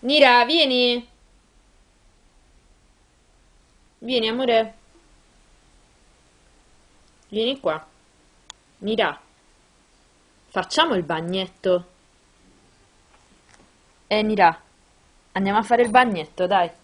Nira, vieni! Vieni, amore. Vieni qua. Nira, facciamo il bagnetto. Nira, andiamo a fare il bagnetto, dai.